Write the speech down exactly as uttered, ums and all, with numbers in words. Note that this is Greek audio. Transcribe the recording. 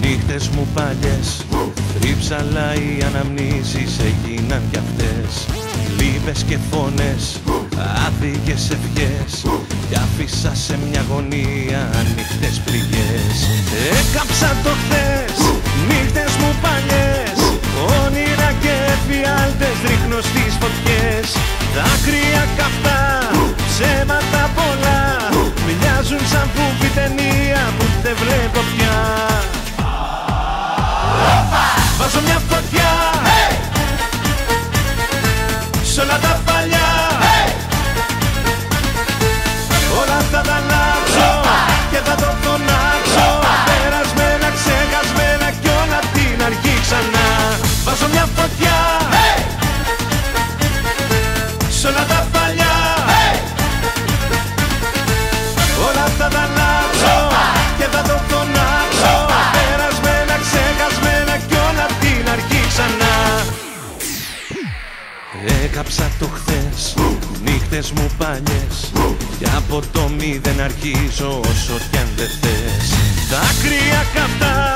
Νύχτες μου παλιές, τρίψαλα οι αναμνήσεις έγιναν κι αυτές. Λύπες και φωνές, άδικες ευχές, κι άφησα σε μια γωνία ανοιχτές πληγές. Έκαψα το χθες, νύχτες μου παλιές, όνειρα και εφιάλτες ρίχνω στις φωτιές. Δάκρυα καυτά, ψέματα πολλά, μοιάζουν σαν φούφη ταινία που δεν βλέπω πια. Βάζω μια φωτιά, hey! Σ' όλα τα παλιά, hey! Όλα θα τα αλλάξω και θα το φωνάξω. Περασμένα, ξεχασμένα κι όλα απ' την αρχή ξανά. Βάζω μια φωτιά, hey! Σ' όλα τα παλιά, hey! Όλα θα τα αλλάξω και θα το φωνάξω. Περασμένα, ξεχασμένα κι όλα απ' την αρχή ξανά. Έκαψα το χθες, νύχτες μου παλιές, κι από το μηδέν αρχίζω όσο κι αν δεν θες. Δάκρυα καυτά,